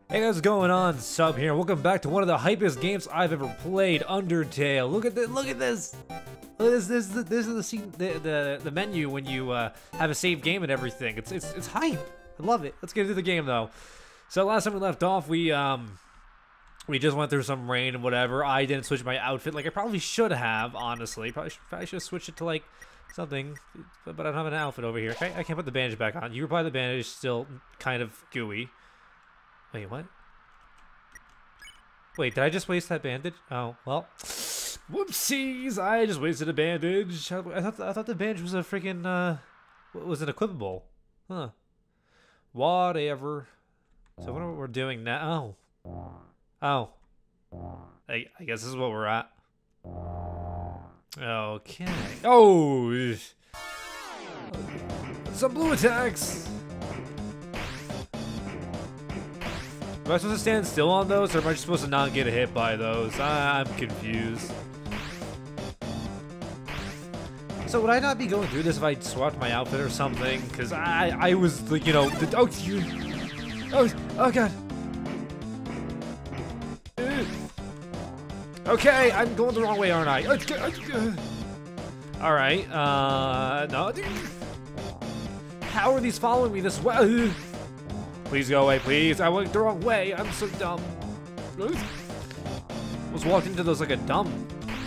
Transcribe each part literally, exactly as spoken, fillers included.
Hey guys, what's going on? Sub here. Welcome back to one of the hypest games I've ever played, Undertale. Look at this! Look at this! Look at this! This, this, this is the scene, the, the the menu when you uh, have a save game and everything. It's it's it's hype. I love it. Let's get into the game though. So last time we left off, we um we just went through some rain and whatever. I didn't switch my outfit like I probably should have. Honestly, probably should, probably should have switched it to like something, but, but I don't have an outfit over here. Okay, I can't put the bandage back on. You apply the bandage, still kind of gooey. Wait, what? Wait, did I just waste that bandage? Oh, well. Whoopsies! I just wasted a bandage. I thought I thought the bandage was a freaking uh was an equipable. Huh. Whatever. So what are we doing now? Oh. Oh. I I guess this is what we're at. Okay. Oh. Some blue attacks. Am I supposed to stand still on those, or am I just supposed to not get hit by those? I'm confused. So would I not be going through this if I swapped my outfit or something? Because I I was like, you know, the, oh, you, oh, oh god. Ugh. Okay, I'm going the wrong way, aren't I? All right, uh, no. How are these following me this way? Please go away, please. I went the wrong way. I'm so dumb. I was walked into those like a dumb.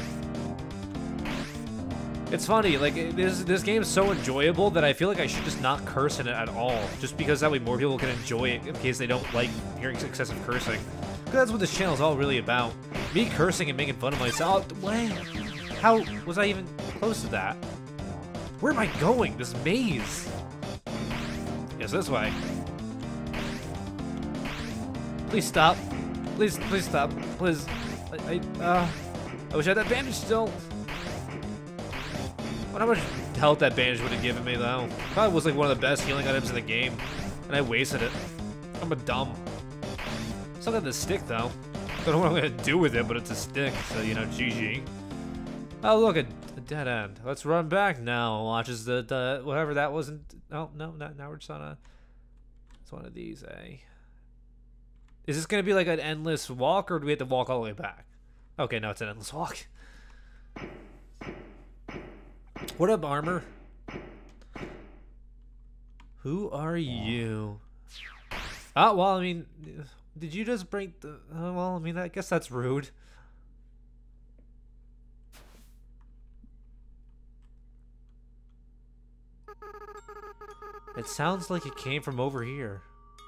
It's funny, like this this game is so enjoyable that I feel like I should just not curse in it at all, just because that way more people can enjoy it in case they don't like hearing excessive cursing. Because that's what this channel is all really about. Me cursing and making fun of myself. What? How was I even close to that? Where am I going? This maze. Yes, this way. Please stop. Please, please stop. Please. I, I, uh, I wish I had that bandage still. I wonder how much health that bandage would have given me, though. Probably was like one of the best healing items in the game, and I wasted it. I'm a dumb. Still got the stick, though. Don't know what I'm gonna do with it, but it's a stick, so you know, G G. Oh, look, a, a dead end. Let's run back now. Watches the, the whatever that wasn't. Oh no, not now. We're just on a. It's one of these, eh? Is this gonna be like an endless walk, or do we have to walk all the way back? Okay, no, it's an endless walk. What up, armor? Who are you? Oh, well, I mean, did you just break the... Uh, well, I mean, I guess that's rude. It sounds like it came from over here.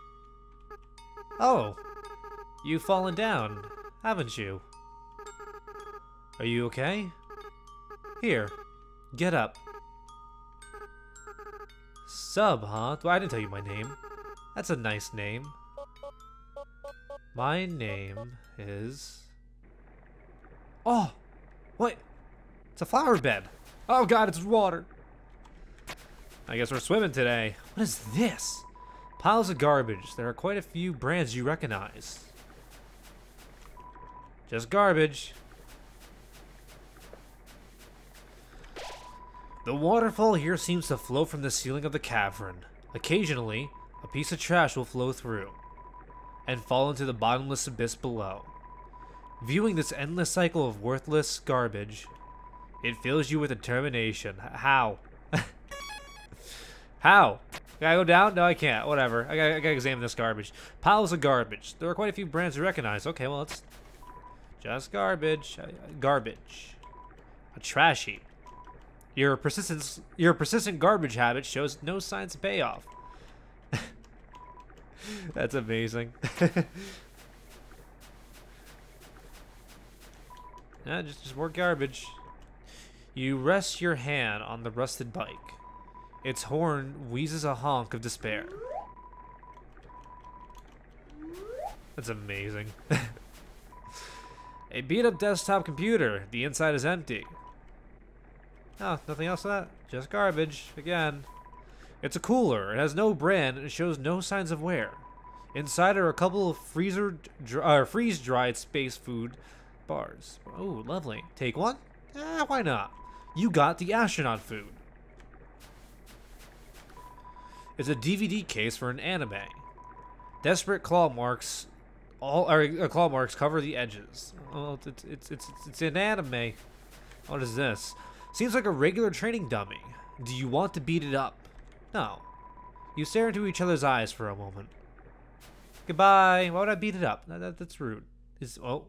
Oh, you've fallen down, haven't you? Are you okay? Here, get up. Sub, huh? Well, I didn't tell you my name. That's a nice name. My name is... Oh, what? It's a flower bed. Oh god, it's water. I guess we're swimming today. What is this? Piles of garbage. There are quite a few brands you recognize. Just garbage. The waterfall here seems to flow from the ceiling of the cavern. Occasionally, a piece of trash will flow through and fall into the bottomless abyss below. Viewing this endless cycle of worthless garbage, it fills you with determination. How? How? Can I go down? No, I can't. Whatever. I gotta, I gotta examine this garbage. Piles of garbage. There are quite a few brands to recognize. Okay, well, it's just garbage. Uh, garbage. A trash heap. Your persistence, your persistent garbage habit shows no signs of payoff. That's amazing. Yeah, just, just more garbage. You rest your hand on the rusted bike. Its horn wheezes a honk of despair. That's amazing. A beat-up desktop computer. The inside is empty. Oh, nothing else to that. Just garbage. Again. It's a cooler. It has no brand and it shows no signs of wear. Inside are a couple of freezer, uh, freeze-dried space food bars. Oh, lovely. Take one? Eh, why not? You got the astronaut food. It's a D V D case for an anime. Desperate claw marks All or, uh, claw marks cover the edges. Well, it's it's it's it's, it's an anime. What is this? Seems like a regular training dummy. Do you want to beat it up? No. You stare into each other's eyes for a moment. Goodbye. Why would I beat it up? That, that, that's rude. Is oh.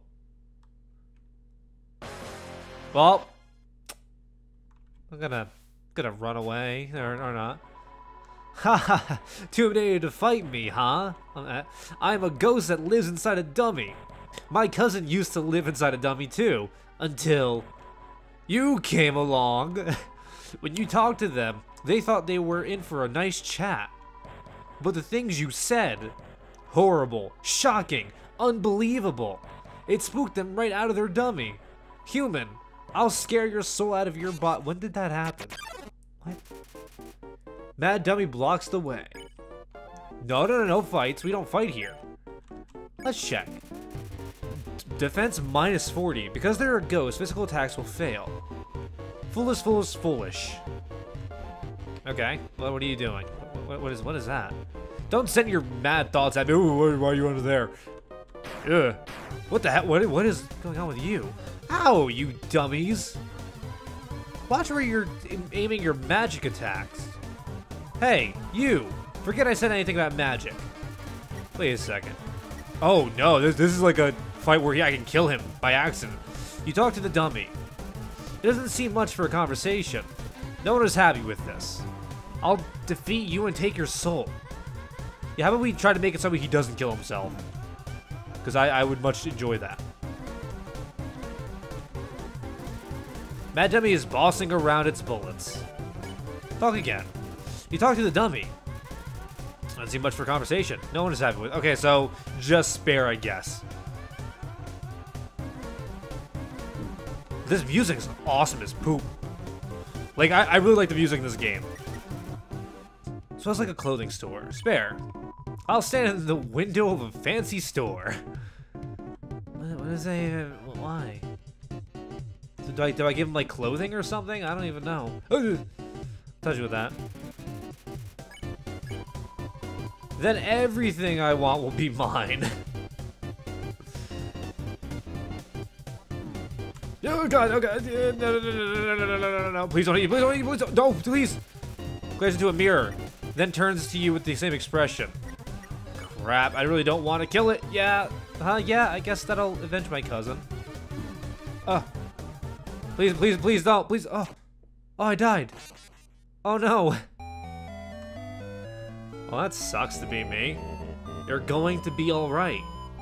Well, I'm gonna gonna run away or or not. Ha ha! Too intimidated to fight me, huh? I'm a ghost that lives inside a dummy. My cousin used to live inside a dummy too, until you came along. When you talked to them, they thought they were in for a nice chat. But the things you said, horrible, shocking, unbelievable. It spooked them right out of their dummy. Human, I'll scare your soul out of your body. When did that happen? What? Mad Dummy blocks the way. No, no, no, no fights. We don't fight here. Let's check. Defense minus forty. Because they're a ghost, physical attacks will fail. Foolish, foolish, foolish. Okay. Well, what are you doing? What, what is what is that? Don't send your mad thoughts at me. Ooh, why are you under there? Ugh. What the heck? What, what is going on with you? Ow, you dummies. Watch where you're aiming your magic attacks. Hey, you! Forget I said anything about magic. Wait a second. Oh no, this, this is like a fight where he, I can kill him by accident. You talk to the dummy. It doesn't seem much for a conversation. No one is happy with this. I'll defeat you and take your soul. Yeah, how about we try to make it so he doesn't kill himself? Because I, I would much enjoy that. Mad Dummy is bossing around its bullets. Talk again. You talk to the dummy. Doesn't seem much for conversation. No one is happy with. Okay, so just spare, I guess. This music is awesome as poop. Like, I, I really like the music in this game. Smells like a clothing store. Spare. I'll stand in the window of a fancy store. What, what is that? Why? So do I, do I give him, like, clothing or something? I don't even know. Touch you with that. Then everything I want will be mine. Oh god, oh god, no, no, no, no, no, no, no, no, no, please don't eat, please don't eat, please don't, no, please. Glares into a mirror, then turns to you with the same expression. Crap, I really don't want to kill it. Yeah, huh, yeah, I guess that'll avenge my cousin. Oh, please, please, please don't, please, oh, oh, I died. Oh no. Well, that sucks to be me. You're going to be alright.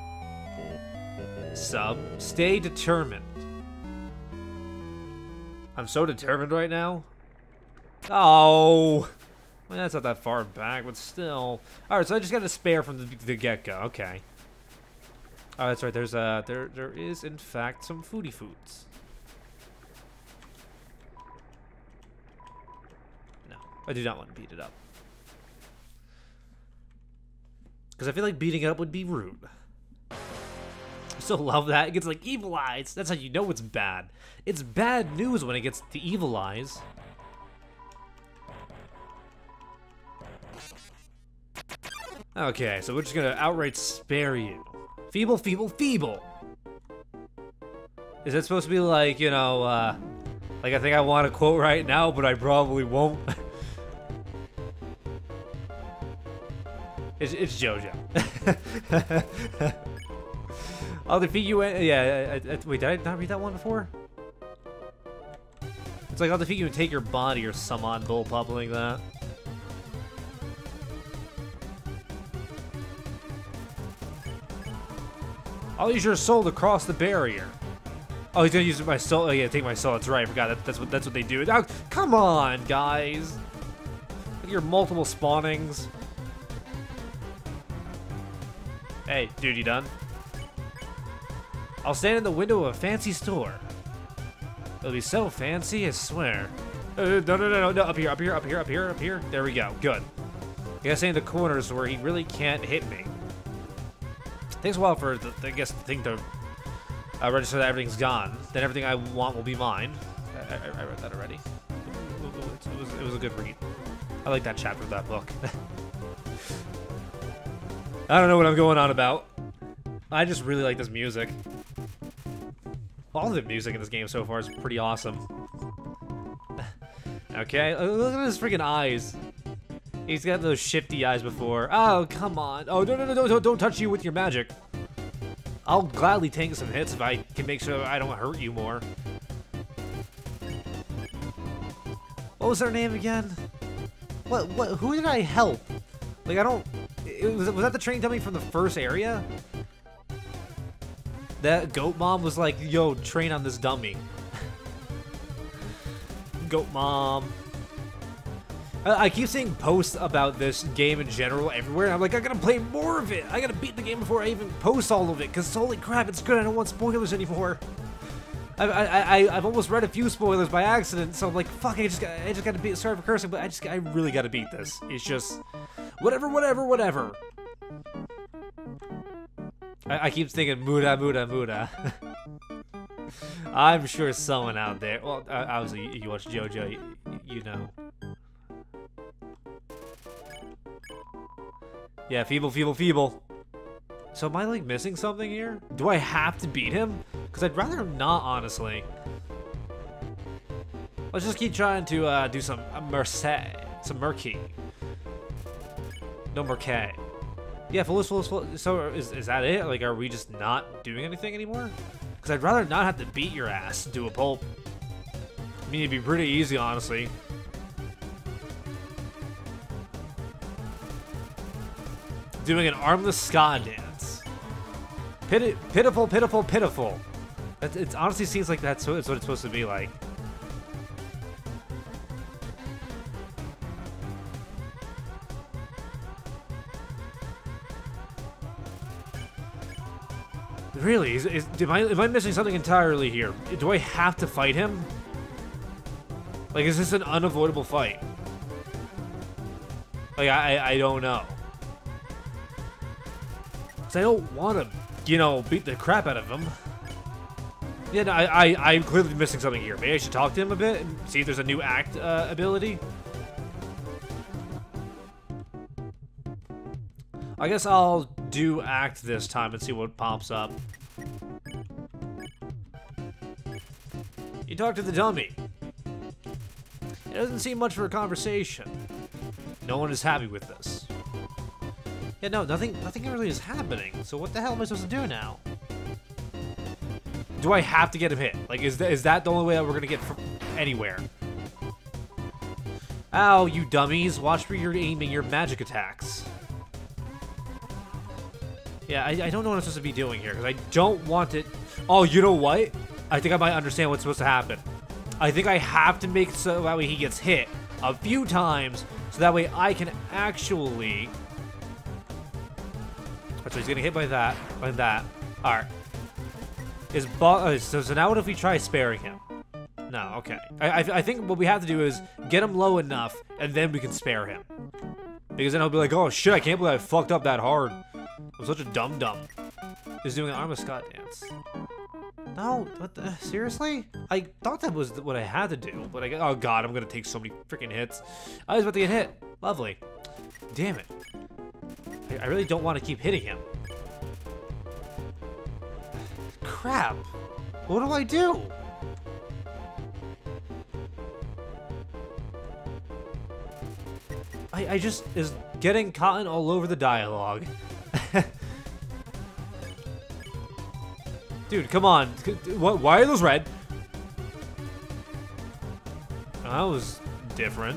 Sub, stay determined. I'm so determined right now. Oh, well, that's not that far back, but still. All right, so I just got a spare from the, the get-go. Okay. Oh, that's right. There's a there. There is in fact some foodie foods. No, I do not want to beat it up because I feel like beating it up would be rude. I still love that. It gets like evil eyes. That's how you know it's bad. It's bad news when it gets the evil eyes. Okay, so we're just gonna outright spare you. Feeble, feeble, feeble. Is that supposed to be like, you know, uh, like I think I want to quote right now, but I probably won't. it's, it's JoJo. I'll defeat you. And, yeah, I, I, wait, did I not read that one before? It's like I'll defeat you and take your body or some odd bullpup like that. I'll use your soul to cross the barrier. Oh, he's gonna use my soul. Oh yeah, take my soul. That's right. I forgot that. That's what. That's what they do. Oh, come on, guys. Look at your multiple spawnings. Hey, dude, you done? I'll stand in the window of a fancy store. It'll be so fancy, I swear. Uh, no, no, no, no, no, up here, up here, up here, up here, up here. There we go. Good. I gotta stay in the corners where he really can't hit me. Takes a while for, the, I guess, the thing to uh, register that everything's gone. Then everything I want will be mine. I, I, I read that already. It, it, was, it was a good read. I like that chapter of that book. I don't know what I'm going on about. I just really like this music. All the music in this game so far is pretty awesome. Okay, look at his freaking eyes. He's got those shifty eyes before. Oh, come on. Oh, no, no, no, don't, don't touch you with your magic. I'll gladly take some hits if I can make sure I don't hurt you more. What was her name again? What, what, who did I help? Like, I don't, it was, was that the train dummy from the first area? That goat mom was like, yo, train on this dummy. Goat mom. I, I keep seeing posts about this game in general everywhere, and I'm like, I gotta play more of it. I gotta beat the game before I even post all of it, because holy crap, it's good. I don't want spoilers anymore. I, I, I, I've almost read a few spoilers by accident, so I'm like, fuck, I just, got, I just gotta beat, sorry for cursing, but I just, I really gotta beat this. It's just, whatever, whatever, whatever. I, I keep thinking, Muda, Muda, Muda. I'm sure someone out there, well, uh, obviously, you watch JoJo, you, you know. Yeah, feeble, feeble, feeble. So am I, like, missing something here? Do I have to beat him? Because I'd rather not, honestly. Let's just keep trying to uh, do some uh, merce, some murky. No murky. Yeah, full, full, full. So is, is that it? Like, are we just not doing anything anymore? Because I'd rather not have to beat your ass to a pulp. I mean, it'd be pretty easy, honestly. Doing an armless ska dance. Pit pitiful, pitiful, pitiful. It, it honestly seems like that's what it's, what it's supposed to be like. Really? Is, is, am, I, am I missing something entirely here? Do I have to fight him? Like, is this an unavoidable fight? Like, I, I don't know. Because I don't want to, you know, beat the crap out of him. Yeah, no, I, I, I'm clearly missing something here. Maybe I should talk to him a bit and see if there's a new act uh, ability. I guess I'll do act this time and see what pops up. You talk to the dummy. It doesn't seem much for a conversation. No one is happy with this. Yeah, no, nothing, nothing really is happening. So what the hell am I supposed to do now? Do I have to get him hit? Like, is, th is that the only way that we're gonna get from anywhere? Ow, you dummies. Watch where you're aiming your magic attacks. Yeah, I, I don't know what I'm supposed to be doing here, because I don't want it... Oh, you know what? I think I might understand what's supposed to happen. I think I have to make it so that way he gets hit a few times, so that way I can actually... So he's getting hit by that, by that. Alright. Is uh, so, so now what if we try sparing him? No, okay. I, I, I think what we have to do is get him low enough, and then we can spare him. Because then he'll be like, oh shit, I can't believe I fucked up that hard. I'm such a dum-dum. He's doing an arm of Scott dance. No, what the, seriously? I thought that was what I had to do, but I got, oh god, I'm gonna take so many freaking hits. I was about to get hit. Lovely. Damn it. I, I really don't want to keep hitting him. Crap. What do I do? I, I just is getting cotton all over the dialogue. Dude, come on. Why are those red? Oh, that was different.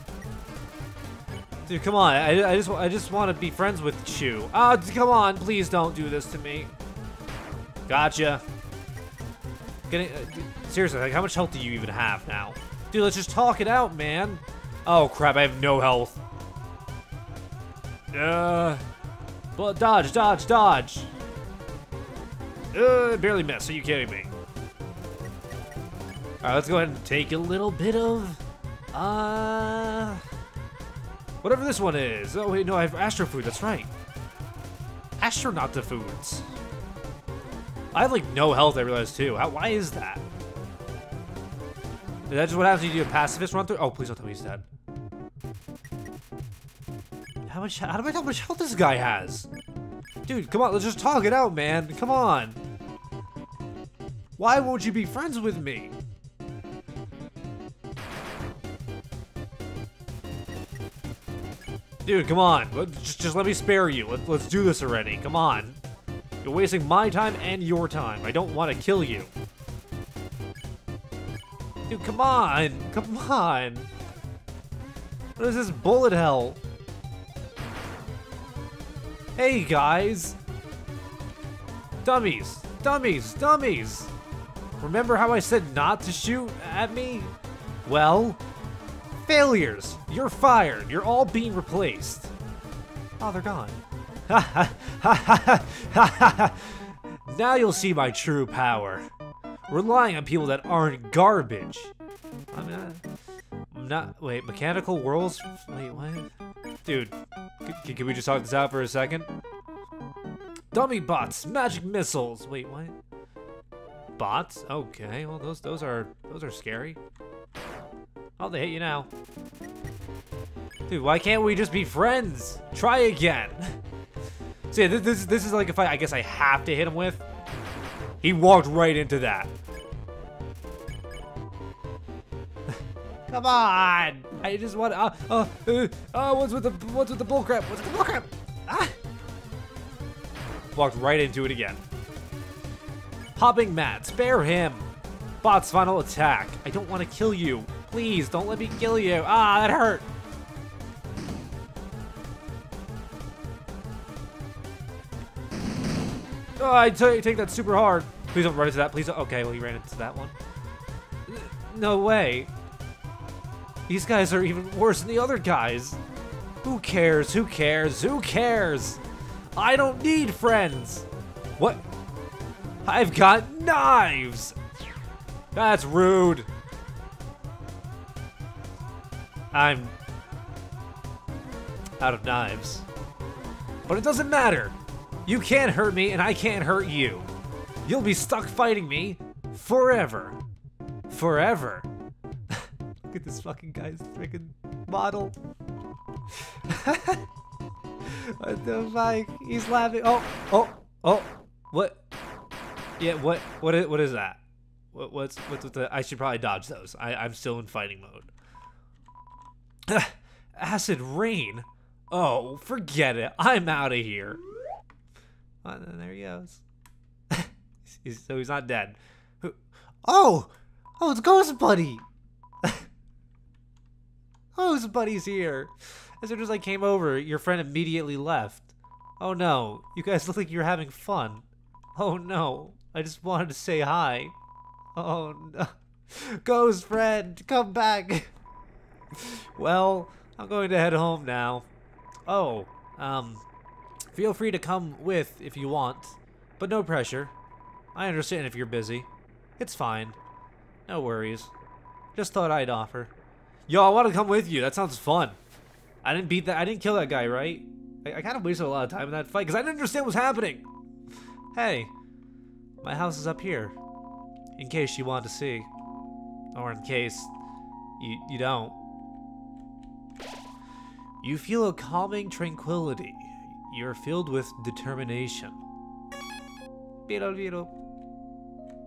Dude, come on. I, I just I just want to be friends with Chu. Oh, come on. Please don't do this to me. Gotcha. Getting, uh, seriously, like, how much health do you even have now? Dude, let's just talk it out, man. Oh, crap. I have no health. Uh, well, dodge, dodge, dodge. Uh, barely missed. Are you kidding me? All right, let's go ahead and take a little bit of, uh, whatever this one is. Oh wait, no, I have Astro Food. That's right. Astronaut foods. I have like no health. I realize too. How, why is that? Is that just what happens when you do a pacifist run through? Oh, please don't tell me he's dead. How much? How do I know how much health this guy has? Dude, come on, let's just talk it out, man. Come on. Why won't you be friends with me? Dude, come on. Just, just let me spare you. Let, let's do this already. Come on. You're wasting my time and your time. I don't want to kill you. Dude, come on. Come on. What is this bullet hell? Hey, guys. Dummies. Dummies. Dummies. Remember how I said not to shoot at me? Well, failures. You're fired. You're all being replaced. Oh, they're gone. Now you'll see my true power. Relying on people that aren't garbage. I'm not... I'm not... Wait, mechanical whirls? Wait, what? Dude, c can we just talk this out for a second? Dummy bots, magic missiles. Wait, what? Bots? Okay, well those those are those are scary. Oh, they hit you now. Dude, why can't we just be friends? Try again. So yeah, this this, this is like if I I guess I have to hit him with. He walked right into that. Come on! I just want uh uh uh, uh what's with the what's with the bullcrap? What's with the bullcrap? Ah! Walked right into it again. Hopping mat, spare him. Bot's final attack. I don't want to kill you. Please, don't let me kill you. Ah, that hurt. Oh, I t take that super hard. Please don't run into that. Please don't. Okay, well, he ran into that one. No way. These guys are even worse than the other guys. Who cares? Who cares? Who cares? I don't need friends. What? I've got knives. That's rude. I'm out of knives. But it doesn't matter. You can't hurt me and I can't hurt you. You'll be stuck fighting me forever. Forever. Look at this fucking guy's freaking model. What the fuck? He's laughing. Oh, oh, oh. What? Yeah, what? What is, what is that? What, what's, what's with the... I should probably dodge those. I, I'm still in fighting mode. Acid rain? Oh, forget it. I'm out of here. Oh, and there he goes. he's, so he's not dead. Oh! Oh, it's Ghost Buddy! Ghost Buddy's here. As soon as I came over, your friend immediately left. Oh no, you guys look like you're having fun. Oh no, I just wanted to say hi. Oh no. Ghost friend, come back. Well, I'm going to head home now. Oh, um, feel free to come with if you want, but no pressure. I understand if you're busy. It's fine. No worries. Just thought I'd offer. Yo, I want to come with you. That sounds fun. I didn't beat that. I didn't kill that guy, right? I, I kind of wasted a lot of time in that fight because I didn't understand what's happening. Hey, my house is up here. In case you want to see. Or in case you, you don't. You feel a calming tranquility. You're filled with determination. Beetle, beetle.